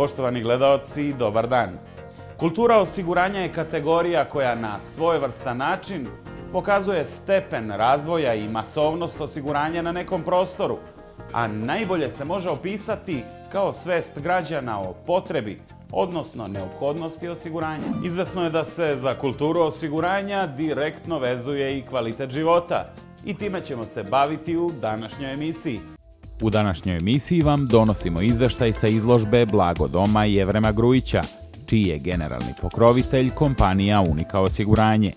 Poštovani gledaoci, dobar dan. Kultura osiguranja je kategorija koja na svojevrstan način pokazuje stepen razvoja i masovnost osiguranja na nekom prostoru, a najbolje se može opisati kao svest građana o potrebi, odnosno neophodnosti osiguranja. Izvesno je da se za kulturu osiguranja direktno vezuje i kvalitet života i time ćemo se baviti u današnjoj emisiji. U današnjoj emisiji vam donosimo izveštaj sa izložbe Blago doma Jevrema Grujića, čiji je generalni pokrovitelj kompanija Unika osiguranje.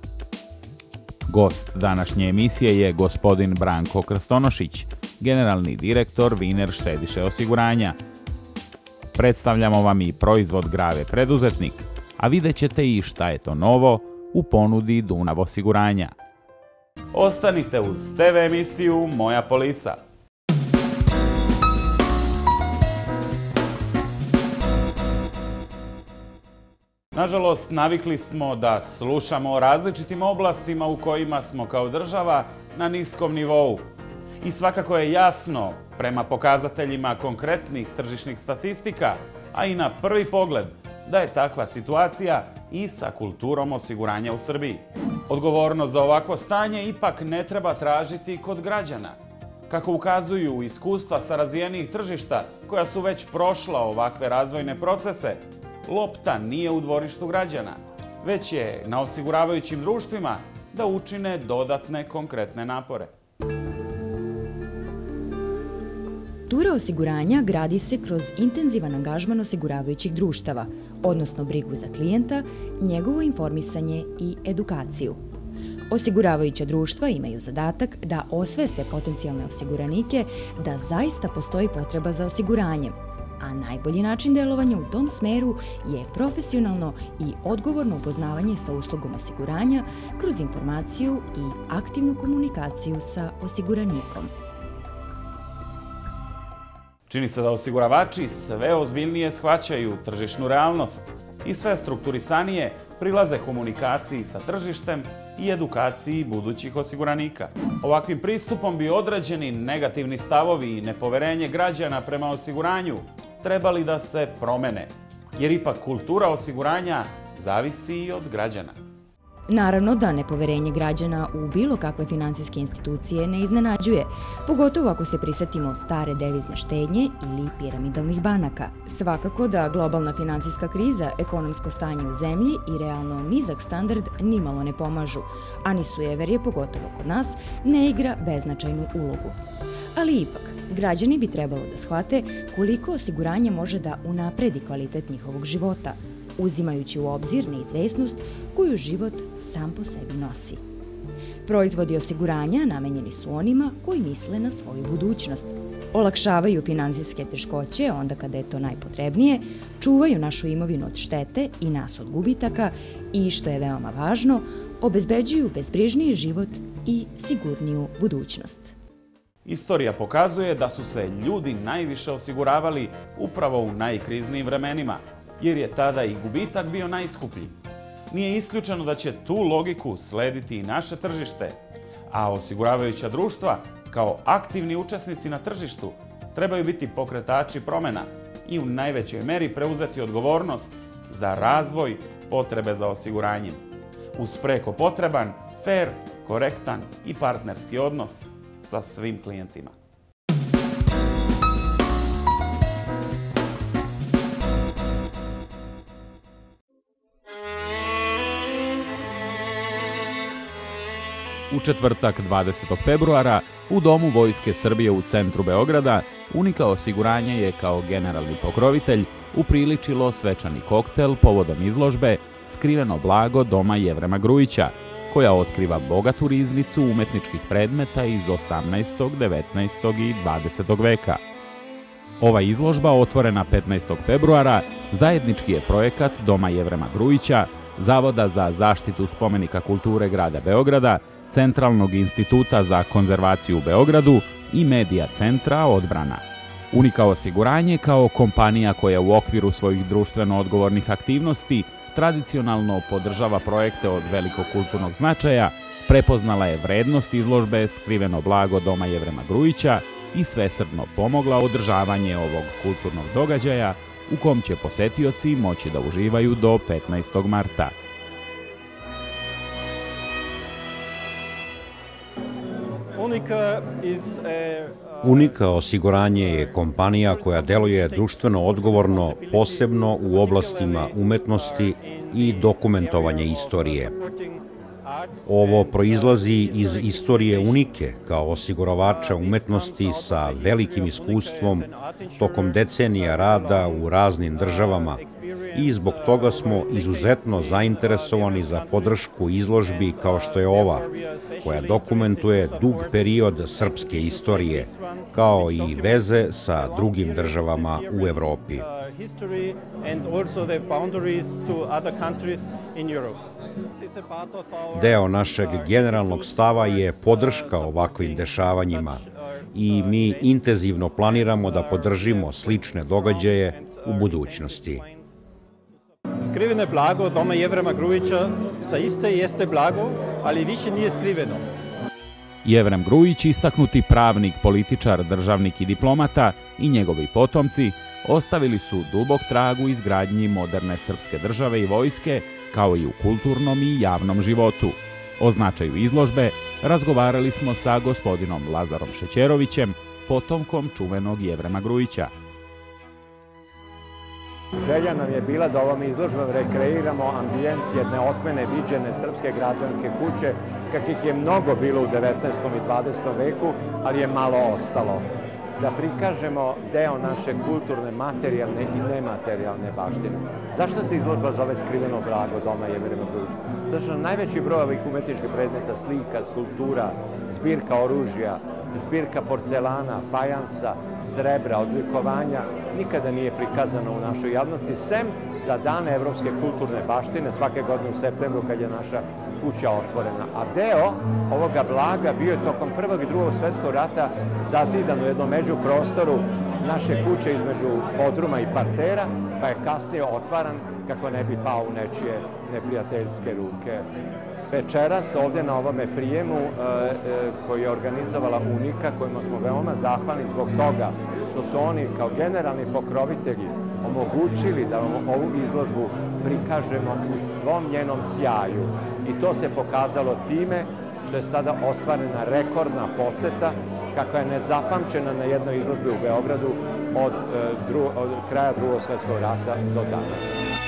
Gost današnje emisije je gospodin Branko Krstonošić, generalni direktor Viner štediše osiguranja. Predstavljamo vam i proizvod Grave preduzetnik, a vidjet ćete i šta je to novo u ponudi Dunav osiguranja. Ostanite uz TV emisiju Moja polisa. Nažalost, navikli smo da slušamo o različitim oblastima u kojima smo kao država na niskom nivou. I svakako je jasno, prema pokazateljima konkretnih tržišnih statistika, a i na prvi pogled, da je takva situacija i sa kulturom osiguranja u Srbiji. Odgovornost za ovakvo stanje ipak ne treba tražiti kod građana. Kako ukazuju iskustva sa razvijenih tržišta koja su već prošla ovakve razvojne procese, lopta nije u dvorištu građana, već je na osiguravajućim društvima da učine dodatne konkretne napore. Kultura osiguranja gradi se kroz intenzivan angažman osiguravajućih društava, odnosno brigu za klijenta, njegovo informisanje i edukaciju. Osiguravajuća društva imaju zadatak da osveste potencijalne osiguranike da zaista postoji potreba za osiguranjem, a najbolji način delovanja u tom smeru je profesionalno i odgovorno upoznavanje sa uslugom osiguranja kroz informaciju i aktivnu komunikaciju sa osiguranikom. Čini se da osiguravači sve ozbiljnije shvaćaju tržišnu realnost i sve strukturisanije prilaze komunikaciji sa tržištem i edukaciji budućih osiguranika. Ovakvim pristupom bi određeni negativni stavovi i nepoverenje građana prema osiguranju trebali da se promene, jer ipak kultura osiguranja zavisi i od građana. Naravno da nepoverenje građana u bilo kakve finansijske institucije ne iznenađuje, pogotovo ako se prisetimo stare devizne štednje ili piramidalnih banaka. Svakako da globalna finansijska kriza, ekonomsko stanje u zemlji i realno nizak standard nimalo ne pomažu, a ni sujeverje, pogotovo kod nas, ne igra beznačajnu ulogu. Ali ipak, građani bi trebalo da shvate koliko osiguranje može da unapredi kvalitet njihovog života, uzimajući u obzir neizvesnost koju život sam po sebi nosi. Proizvodi osiguranja namenjeni su onima koji misle na svoju budućnost. Olakšavaju finansijske teškoće onda kada je to najpotrebnije, čuvaju našu imovinu od štete i nas od gubitaka i, što je veoma važno, obezbeđuju bezbrižniji život i sigurniju budućnost. Istorija pokazuje da su se ljudi najviše osiguravali upravo u najkriznijim vremenima, jer je tada i gubitak bio najskuplji. Nije isključeno da će tu logiku slediti i naše tržište, a osiguravajuća društva, kao aktivni učesnici na tržištu, trebaju biti pokretači promena i u najvećoj meri preuzeti odgovornost za razvoj potrebe za osiguranjem, uz preko potreban, fer, korektan i partnerski odnos sa svim klijentima. U četvrtak 20. februara u Domu Vojske Srbije u centru Beograda Unika osiguranje je kao generalni pokrovitelj upriličilo svečani koktel povodom izložbe Skriveno blago doma Jevrema Grujića, koja otkriva bogatu riznicu umetničkih predmeta iz 18., 19. i 20. veka. Ova izložba, otvorena 15. februara, zajednički je projekat Doma Jevrema Grujića, Zavoda za zaštitu spomenika kulture grada Beograda, Centralnog instituta za konzervaciju u Beogradu i Medija centra Odbrana. Unika osiguranje, kao kompanija koja u okviru svojih društveno odgovornih aktivnosti tradicionalno podržava projekte od velikog kulturnog značaja, prepoznala je vrednost izložbe Skriveno blago doma Jevrema Grujića i svesrdno pomogla održavanje ovog kulturnog događaja u kom će posetioci moći da uživaju do 15. marta. Unika osiguranje je kompanija koja deluje društveno odgovorno, posebno u oblastima umetnosti i dokumentovanja istorije. Ovo proizlazi iz istorije Unike kao osiguravača umetnosti sa velikim iskustvom tokom decenija rada u raznim državama i zbog toga smo izuzetno zainteresovani za podršku izložbi kao što je ova, koja dokumentuje dug period srpske istorije, kao i veze sa drugim državama u Evropi. Deo našeg generalnog stava je podrška ovakvim dešavanjima i mi intenzivno planiramo da podržimo slične događaje u budućnosti. Skriveno blago doma Jevrema Grujića zaista jeste blago, ali više nije skriveno. Jevrem Grujić, istaknuti pravnik, političar, državnik i diplomata, i njegovi potomci ostavili su dubok trag u izgradnji moderne srpske države i vojske, kao i u kulturnom i javnom životu. O značaju izložbe razgovarali smo sa gospodinom Lazarom Šećerovićem, potomkom čuvenog Jevrema Grujića. Želja nam je bila da ovom izložbom rekreiramo ambijent jedne otmene, viđene srpske građanske kuće, kakvih je mnogo bilo u 19. i 20. veku, ali je malo ostalo. Da prikažemo deo naše kulturne, materijalne i nematerijalne baštine. Zašto se izložba zove Skriveno blago doma Jevrema Grujića? Zato što najveći broj ovih umetničkih predmeta, slika, skulptura, zbirka oružja, zbirka porcelana, fajansa, srebra, odlikovanja nikada nije prikazano u našoj javnosti, sem za dane Evropske kulturne baštine svake godine u septembru kad je naša kuća otvorena. A deo ovoga blaga bio je tokom Prvog i Drugog svjetskog rata zazidan u jednom međuprostoru naše kuće između podruma i partera, pa je kasnije otvaran kako ne bi pao u nečije neprijateljske ruke. Večeras ovdje na ovome prijemu koji je organizovala Unika, kojima smo veoma zahvalni zbog toga što su oni kao generalni pokrovitelji omogućili da ovu izložbu prikažemo u svom njenom sjaju. I to se pokazalo time što je sada ostvarena rekordna poseta, kakva je nezapamćena na jednoj izložbi u Beogradu od kraja Drugog svjetskog rata do danas.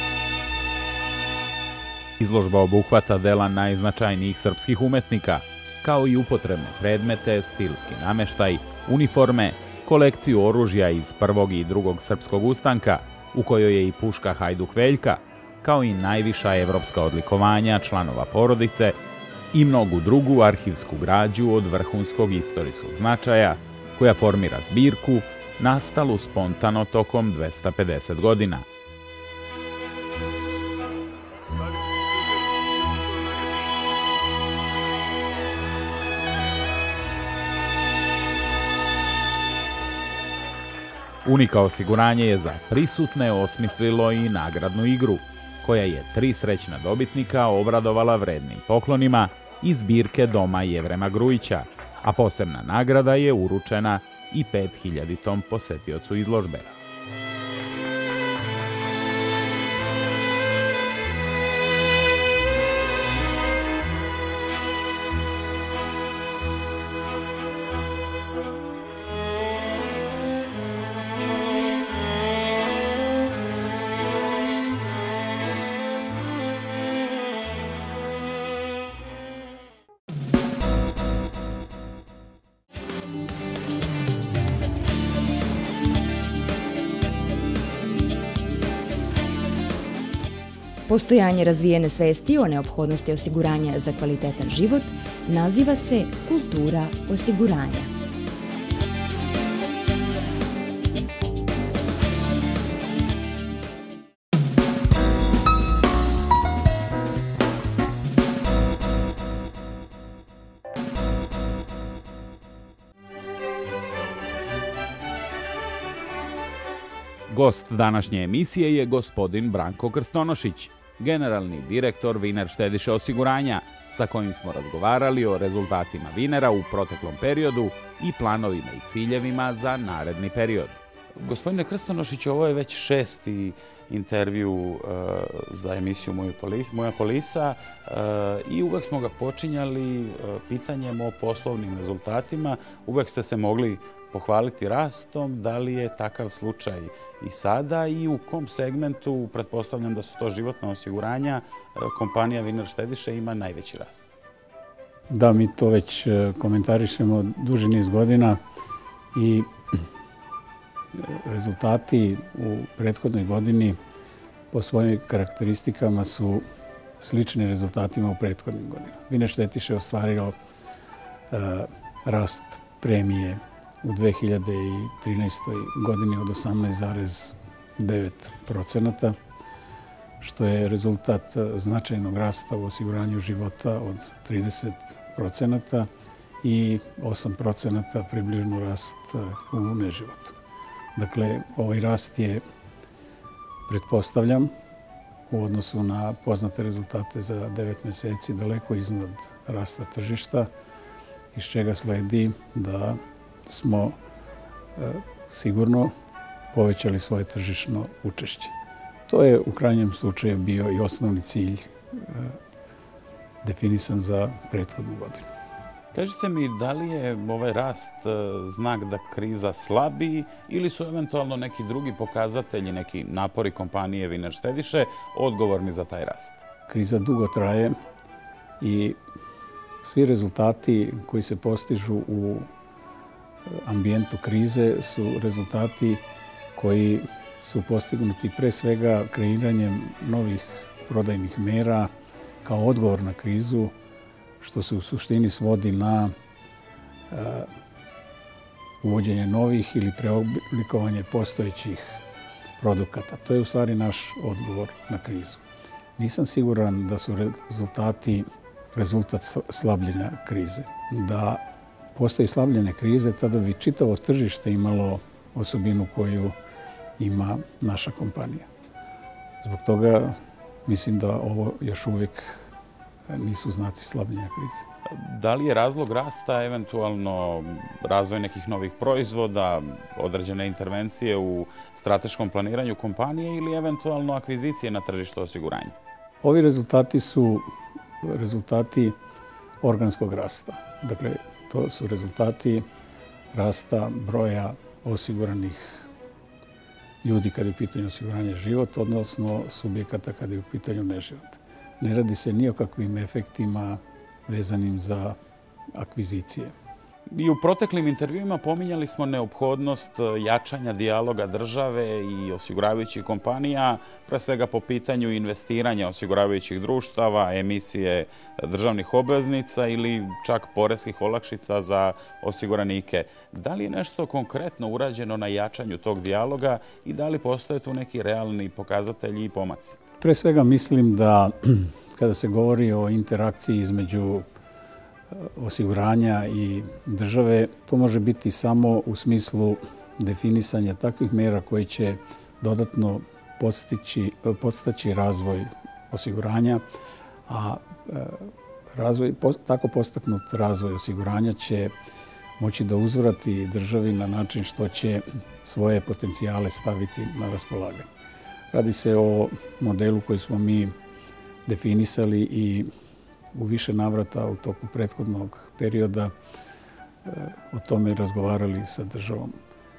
Izložba obuhvata dela najznačajnijih srpskih umetnika, kao i upotrebne predmete, stilski nameštaj, uniforme, kolekciju oružja iz Prvog i Drugog srpskog ustanka, u kojoj je i puška Hajduk Veljka, kao i najviša evropska odlikovanja članova porodice i mnogu drugu arhivsku građu od vrhunskog istorijskog značaja, koja formira zbirku nastalu spontano tokom 250 godina. Unika osiguranje je za prisutne osmislilo i nagradnu igru, koja je 3 srećna dobitnika obradovala vrednim poklonima iz zbirke doma Jevrema Grujića, a posebna nagrada je uručena i 5000. posetiocu izložbe. Postojanje razvijene svesti o neophodnosti osiguranja za kvalitetan život naziva se kultura osiguranja. Gost današnje emisije je gospodin Branko Krstonošić, generalni direktor Viner štediše osiguranja, sa kojim smo razgovarali o rezultatima Vinera u proteklom periodu i planovima i ciljevima za naredni period. Gospodine Krstonošić, ovo je već 6. intervju za emisiju Moja polisa i uvek smo ga počinjali pitanjem o poslovnim rezultatima. Uvek ste se mogli pohvaliti rastom. Da li je takav slučaj i sada i u kom segmentu, pretpostavljam da su to životna osiguranja, kompanija Vinar štediše ima najveći rast? Da, mi to već komentarišemo duži niz godina i rezultati u prethodnoj godini po svojim karakteristikama su slični rezultatima u prethodnim godinama. Vinar štediše je ostvario rast premije u 2013. godini od 18,9%, što je rezultat značajnog rasta u osiguranju života od 30% i 8% približno rast u neživotu. Dakle, ovaj rast je, pretpostavljam, u odnosu na poznate rezultate za 9 meseci daleko iznad rasta tržišta, iz čega sledi da smo sigurno povećali svoje tržišno učešće. To je u krajnjem slučaju bio i osnovni cilj definisan za prethodnu godinu. Kažite mi, da li je ovaj rast znak da kriza slabi ili su eventualno neki drugi pokazatelji, neki napori kompanije Vinar štediše odgovorni za taj rast? Kriza dugo traje i svi rezultati koji se postižu u ambijentu krize su rezultati koji su postignuti pre svega kreiranjem novih prodajnih mera kao odgovor na krizu, što se u suštini svodi na uvođenje novih ili preoblikovanje postojećih produkata. To je u stvari naš odgovor na krizu. Nisam siguran da su rezultati rezultat slabljenja krize. Da postoji slabljenje krize, tada bi čitavo tržište imalo osobinu koju ima naša kompanija. Zbog toga mislim da ovo još uvijek nisu znaci slabljenja krize. Da li je razlog rasta eventualno razvoj nekih novih proizvoda, određene intervencije u strateškom planiranju kompanije ili eventualno akvizicije na tržištu osiguranja? Ovi rezultati su rezultati organskog rasta. Dakle, to su rezultati rasta broja osiguranih ljudi kada je u pitanju osiguranje života, odnosno subjekata kada je u pitanju neživot. Ne radi se ni o kakvim efektima vezanim za akvizicije. I u proteklim intervjuima pominjali smo neophodnost jačanja dijaloga države i osiguravajućih kompanija, pre svega po pitanju investiranja osiguravajućih društava, emisije državnih obveznica ili čak poreskih olakšica za osiguranike. Da li je nešto konkretno urađeno na jačanju tog dijaloga i da li postoje tu neki realni pokazatelji i pomaci? Pre svega mislim da kada se govori o interakciji između osiguranja i države, to može biti samo u smislu definisanja takvih mera koji će dodatno podstaći razvoj osiguranja, a tako postaknut razvoj osiguranja će moći da uzvrati državi na način što će svoje potencijale staviti na raspolaganje. Radi se o modelu koji smo mi definisali i u više navrata u toku prethodnog perioda o tome razgovarali sa državom.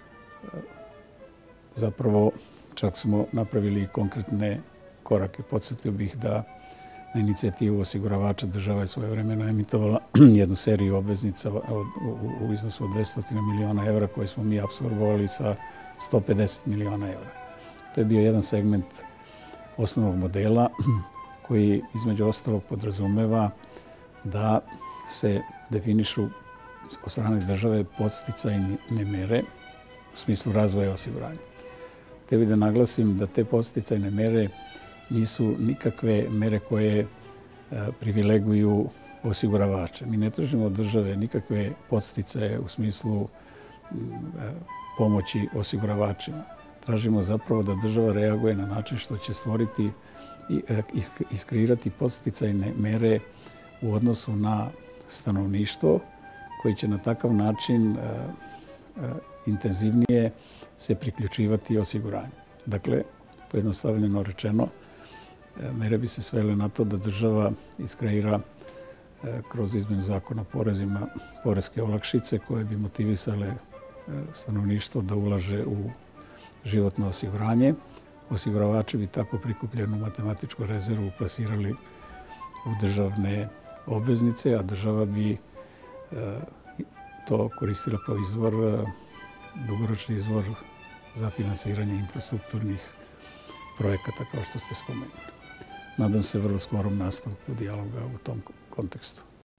Zapravo, čak smo napravili konkretne korake. Podsjetio bih da na inicijativu osiguravača država je svojevremeno emitovala jednu seriju obveznica u iznosu od 200 miliona evra koje smo mi apsorbovali sa 150 miliona evra. To je bio jedan segment osnovnog modela koji između ostalog podrazumeva da se definišu od strane države podsticajne mere u smislu razvoja osiguranja. Tebi da naglasim da te podsticajne mere nisu nikakve mere koje privileguju osiguravače. Mi ne tražimo od države nikakve podsticaje u smislu pomoći osiguravačima. Tražimo zapravo da država reaguje na način što će stvoriti i iskreirati podsticajne mere u odnosu na stanovništvo koji će na takav način intenzivnije se priključivati osiguranju. Dakle, pojednostavljeno rečeno, mere bi se svele na to da država iskreira kroz izmenu zakona o porezima poreske olakšice koje bi motivisale stanovništvo da ulaže u životno osiguranje. Osiguravači bi tako prikupljenu matematičku rezervu plasirali u državne obveznice, a država bi to koristila kao dugoročni izvor za finansiranje infrastrukturnih projekata, kao što ste spomenuli. Nadam se vrlo skorom nastavku dijaloga u tom kontekstu.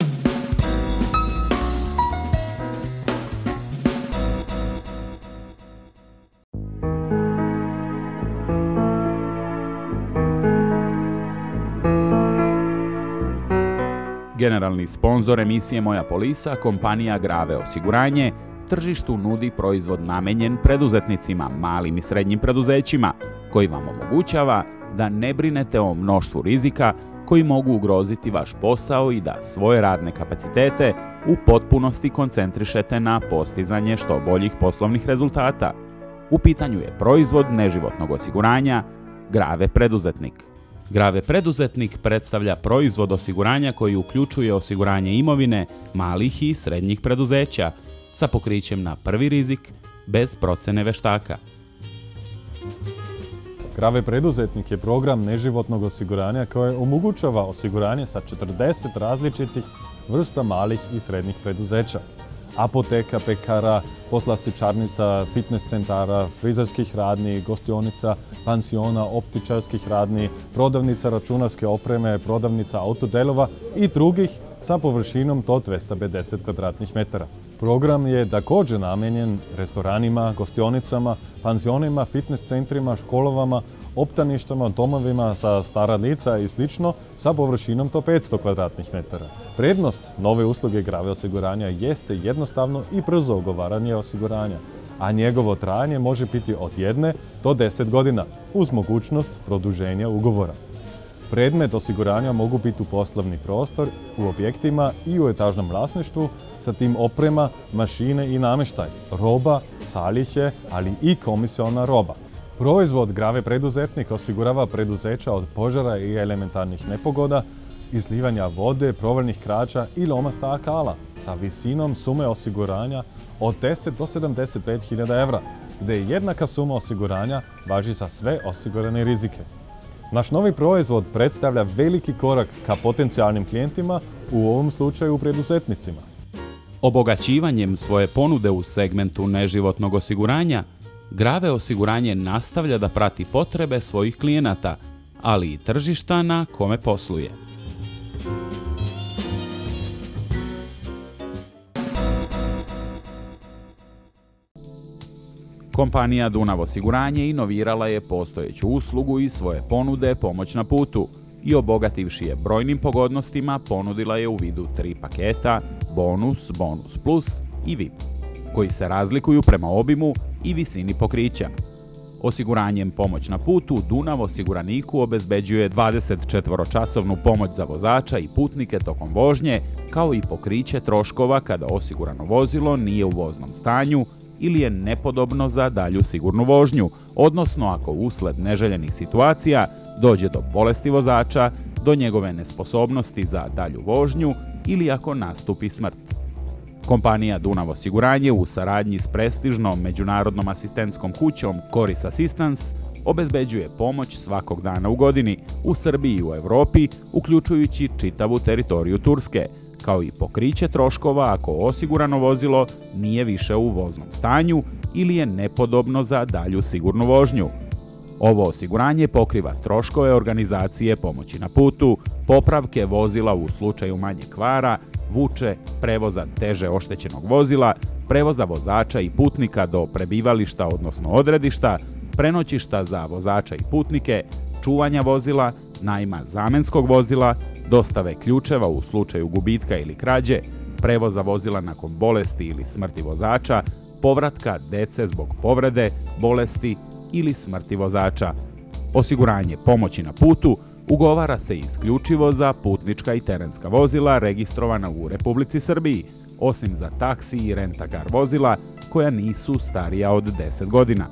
Generalni sponzor emisije Moja polisa, kompanija Grave osiguranje, tržištu nudi proizvod namenjen preduzetnicima, malim i srednjim preduzećima, koji vam omogućava da ne brinete o mnoštvu rizika koji mogu ugroziti vaš posao i da svoje radne kapacitete u potpunosti koncentrišete na postizanje što boljih poslovnih rezultata. U pitanju je proizvod neživotnog osiguranja Grave preduzetnik. Grave preduzetnik predstavlja proizvod osiguranja koji uključuje osiguranje imovine malih i srednjih preduzeća sa pokrićem na prvi rizik bez procene veštaka. Grave preduzetnik je program neživotnog osiguranja koje omogućava osiguranje sa 40 različitih vrsta malih i srednjih preduzeća. Apoteka, pekara, poslastičarnica, fitness centara, frizerskih radnji, gostionica, pansiona, optičarskih radnji, prodavnica računarske opreme, prodavnica autodelova i drugih sa površinom do 250 kvadratnih metara. Program je također namijenjen restoranima, gostionicama, pansionima, fitness centrima, školovama, optaništama, domovima za stara lica i sl. Sa površinom do 500 kvadratnih metara. Prednost nove usluge Grave osiguranja jeste jednostavno i brzo ugovaranje osiguranja, a njegovo trajanje može biti od 1 do 10 godina uz mogućnost produženja ugovora. Predmet osiguranja mogu biti u poslovni prostor, u objektima i u etažnom vlasništvu, sa tim oprema, mašine i namještaj, roba, zalihe, ali i komisiona roba. Proizvod Grave preduzetnik osigurava preduzeća od požara i elementarnih nepogoda, izlivanja vode, provalnih krađa i loma stakala sa visinom sume osiguranja od 10 do 75.000 evra, gdje jednaka suma osiguranja važi za sve osigurane rizike. Naš novi proizvod predstavlja veliki korak ka potencijalnim klijentima, u ovom slučaju preduzetnicima. Obogaćivanjem svoje ponude u segmentu neživotnog osiguranja, Grave osiguranje nastavlja da prati potrebe svojih klijenata, ali i tržišta na kome posluje. Kompanija Dunav osiguranje inovirala je postojeću uslugu i svoje ponude Pomoć na putu i obogativši je brojnim pogodnostima ponudila je u vidu 3 paketa Bonus, Bonus Plus i VIP, koji se razlikuju prema obimu i visini pokrića. Osiguranjem Pomoć na putu Dunav osiguraniku obezbeđuje 24-časovnu pomoć za vozača i putnike tokom vožnje, kao i pokriće troškova kada osigurano vozilo nije u voznom stanju ili je nepodobno za dalju sigurnu vožnju, odnosno ako usled neželjenih situacija dođe do bolesti vozača, do njegove nesposobnosti za dalju vožnju ili ako nastupi smrt. Kompanija Dunav osiguranje u saradnji s prestižnom međunarodnom asistentskom kućom Coris Assistance obezbeđuje pomoć svakog dana u godini u Srbiji i u Evropi, uključujući čitavu teritoriju Turske, kao i pokriće troškova ako osigurano vozilo nije više u voznom stanju ili je nepodobno za dalju sigurnu vožnju. Ovo osiguranje pokriva troškove organizacije pomoći na putu, popravke vozila u slučaju manje kvara, vuče, prevoza teže oštećenog vozila, prevoza vozača i putnika do prebivališta odnosno odredišta, prenoćišta za vozača i putnike, čuvanja vozila, najma zamenskog vozila, dostave ključeva u slučaju gubitka ili krađe, prevoza vozila nakon bolesti ili smrti vozača, povratka dece zbog povrede, bolesti ili smrti vozača. Osiguranje pomoći na putu ugovara se isključivo za putnička i terenska vozila registrovana u Republici Srbiji, osim za taksi i rent-a-car vozila koja nisu starija od 10 godina.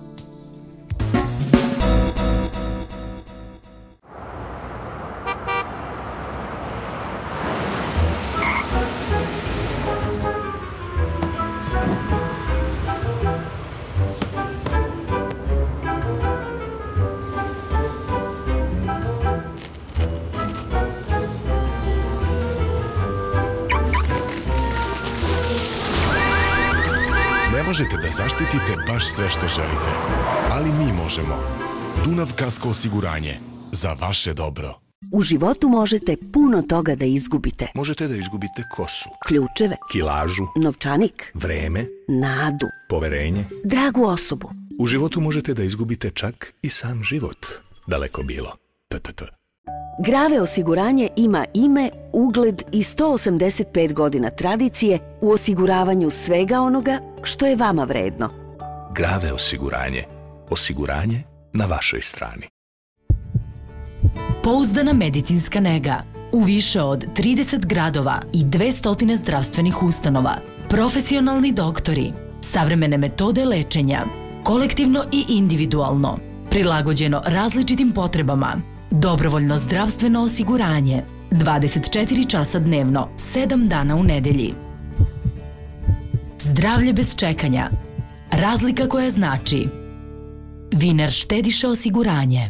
Ne možete da zaštitite baš sve što želite, ali mi možemo. Dunav kasko osiguranje. Za vaše dobro. U životu možete puno toga da izgubite. Možete da izgubite kosu, Ključeve, kilažu, novčanik, vreme, nadu, poverenje. dragu osobu. U životu možete da izgubite čak i sam život. Daleko bilo. Grave osiguranje ima ime, ugled i 185 godina tradicije u osiguravanju svega onoga što je vama vredno. Grave osiguranje. Osiguranje na vašoj strani. Pouzdana medicinska nega u više od 30 gradova i 200 zdravstvenih ustanova. Profesionalni doktori, savremene metode lečenja, kolektivno i individualno, prilagođeno različitim potrebama. Dobrovoljno zdravstveno osiguranje, 24 časa dnevno, 7 dana u nedelji. Zdravlje bez čekanja. Razlika koja znači Wiener štediše osiguranje.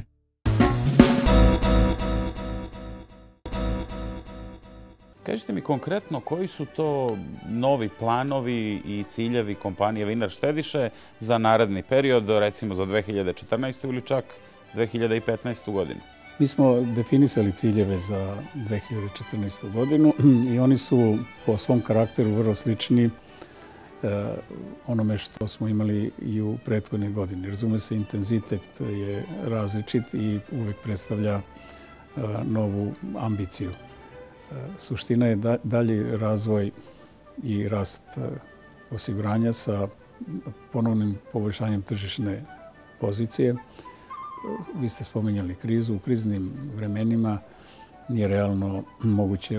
Kažite mi konkretno koji su to novi planovi i ciljevi kompanije Wiener štediše za naredni period, recimo za 2014. ili čak 2015. godinu? Mi smo definisali ciljeve za 2014. godinu i oni su po svom karakteru vrlo slični onome što smo imali i u prethodnoj godini. Razume se, intenzitet je različit i uvek predstavlja novu ambiciju. Suština je dalji razvoj i rast osiguranja sa ponovnim poboljšanjem tržišne pozicije. Vi ste spominjali krizu. U kriznim vremenima nije realno moguće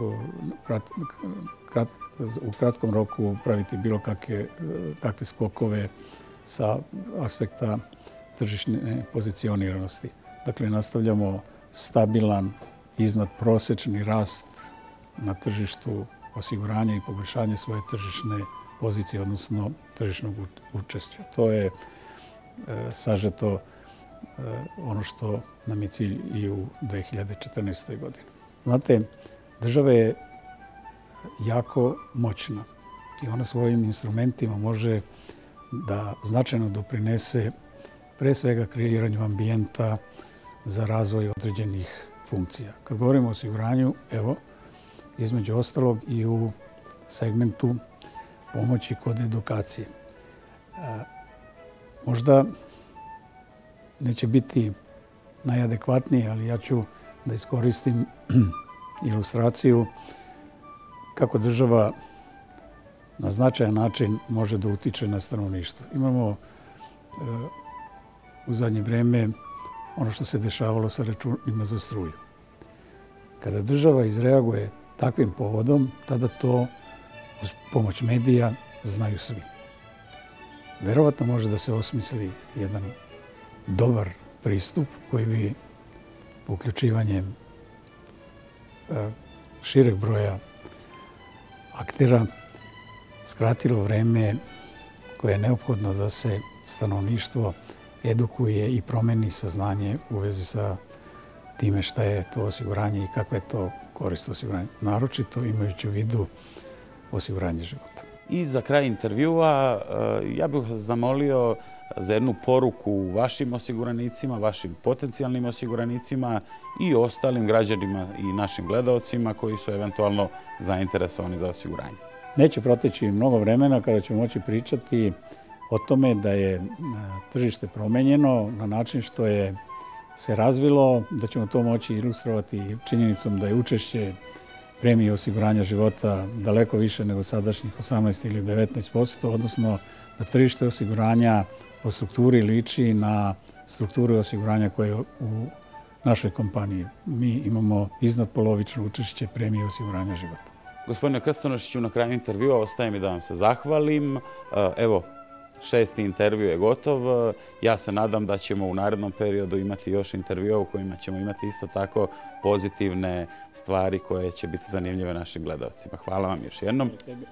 u kratkom roku praviti bilo kakve skokove sa aspekta tržišne pozicioniranosti. Dakle, nastavljamo stabilan, iznadprosečni rast na tržištu osiguranja i poboljšanje svoje tržišne pozicije, odnosno tržišnog učešća. To je sažeto ono što nam je cilj i u 2014. godini. Znate, država je jako moćna i ona svojim instrumentima može da značajno doprinese pre svega kreiranju ambijenta za razvoj određenih funkcija. Kad govorimo o osiguranju, evo, između ostalog i u segmentu pomoći kod edukacije. Možda neće biti najadekvatnije, ali ja ću da iskoristim ilustraciju kako država na značajan način može da utiče na stanovništvo. Imamo u zadnje vreme ono što se dešavalo sa računima za struju. Kada država izreaguje takvim povodom, tada to uz pomoć medija znaju svi. Verovatno može da se osmisli jedan dobar pristup koji bi uključivanjem šireg broja aktera skratilo vreme koje je neophodno da se stanovništvo edukuje i promeni saznanje u vezi sa time šta je to osiguranje i kakva je to korist osiguranja. Naročito imajući u vidu osiguranje života. I za kraj intervjua ja bih vas zamolio za jednu poruku vašim osiguranicima, vašim potencijalnim osiguranicima i ostalim građanima i našim gledaocima koji su eventualno zainteresovani za osiguranje. Neće proteći mnogo vremena kada ćemo moći pričati o tome da je tržište promenjeno na način što je se razvilo, da ćemo to moći ilustrovati činjenicom da je učešće premije osiguranja života daleko više nego sadašnjih 18 ili 19%, odnosno da tržište osiguranja po strukturi liči na strukturu osiguranja koje je u našoj kompaniji. Mi imamo iznadpolovično učešće premije osiguranja života. Gospodine Krstonošiću, na kraju intervjua ostaje mi da vam se zahvalim. Evo, 6. intervju je gotov. Ja se nadam da ćemo u narednom periodu imati još intervjua u kojima ćemo imati isto tako pozitivne stvari koje će biti zanimljive našim gledalcima. Hvala vam još jednom.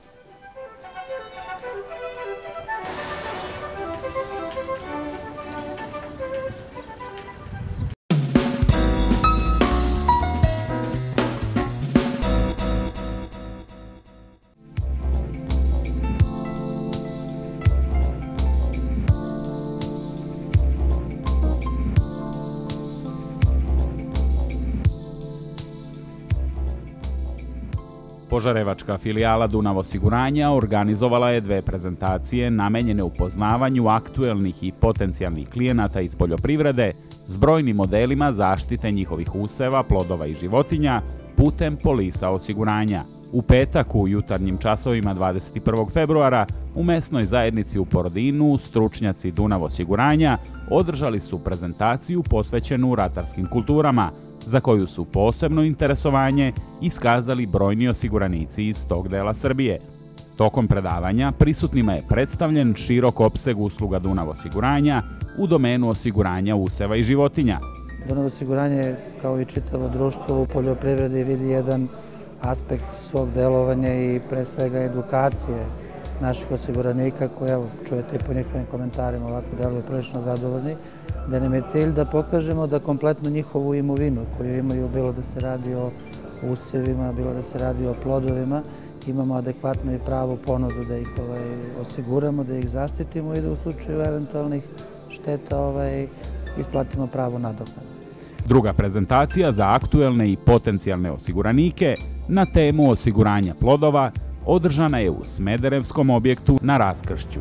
Požarevačka filijala Dunav osiguranja organizovala je 2 prezentacije namenjene upoznavanju aktuelnih i potencijalnih klijenata iz poljoprivrede s brojnim modelima zaštite njihovih useva, plodova i životinja putem polisa osiguranja. U petak u jutarnjim časovima 21. februara u mesnoj zajednici u Porodinu stručnjaci Dunav osiguranja održali su prezentaciju posvećenu ratarskim kulturama, za koju su posebno interesovanje iskazali brojni osiguranici iz tog dela Srbije. Tokom predavanja prisutnima je predstavljen širok opseg usluga Dunav osiguranja u domenu osiguranja useva i životinja. Dunav osiguranje, kao i čitavo društvo u poljoprivredi, vidi jedan aspekt svog delovanja i pre svega edukacije naših osiguranika koje, evo, čujete i po njihovim komentarima, ovako deluju prilično zadovoljni, da nam je cilj da pokažemo da kompletno njihovu imovinu koju imaju, bilo da se radi o usevima, bilo da se radi o plodovima, imamo adekvatnu i pravu ponudu da ih osiguramo, da ih zaštitimo i da u slučaju eventualnih šteta isplatimo pravu nadoknadu. Druga prezentacija za aktuelne i potencijalne osiguranike na temu osiguranja plodova održana je u Smederevskom objektu na Raskršću.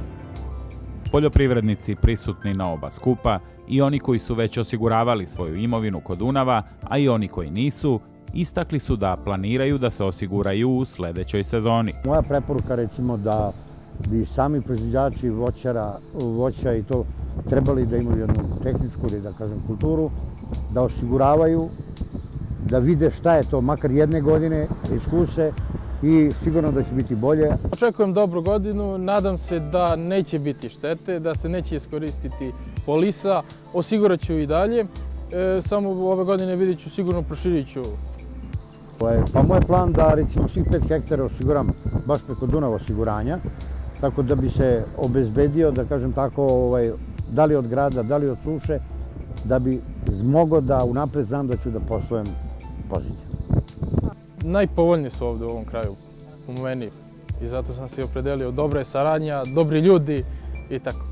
Poljoprivrednici prisutni na oba skupa i oni koji su već osiguravali svoju imovinu kod Dunava, a i oni koji nisu, istakli su da planiraju da se osiguraju u sledećoj sezoni. Moja preporuka, recimo, da bi sami proizvođači voća i to trebali da imaju jednu tehničku ili da kažem kulturu, da osiguravaju, da vide šta je to, makar jedne godine, da iskuse i sigurno da će biti bolje. Očekujem dobru godinu, nadam se da neće biti štete, da se neće iskoristiti polisa, osigurat ću i dalje, samo ove godine vidjet ću, sigurno proširit ću. Pa moj plan da recimo svih 5 hektara osiguram baš preko Dunav osiguranja, tako da bi se obezbedio, da kažem tako, da li od grada, da li od suše, da bi mogao da unapred znam da ću da poslujem pozitivno. Najpovoljniji su ovde u ovom kraju, u meni, i zato sam se opredelio. Dobra je saradnja, dobri ljudi i tako.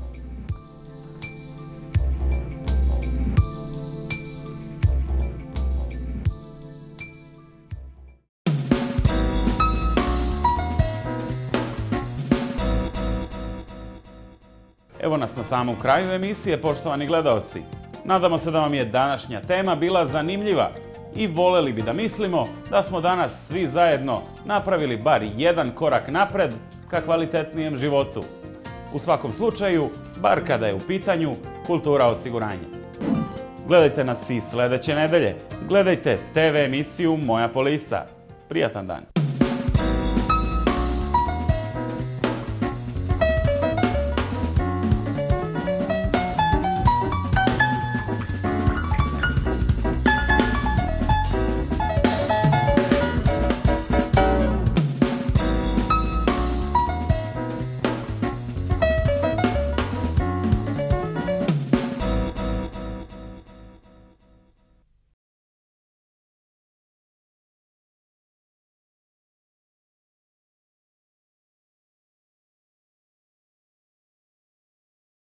Evo nas na samom kraju emisije, poštovani gledaoci. Nadamo se da vam je današnja tema bila zanimljiva i voleli bi da mislimo da smo danas svi zajedno napravili bar jedan korak napred ka kvalitetnijem životu. U svakom slučaju, bar kada je u pitanju kultura osiguranja. Gledajte nas i sledeće nedelje. Gledajte TV emisiju Moja polisa. Prijatan dan!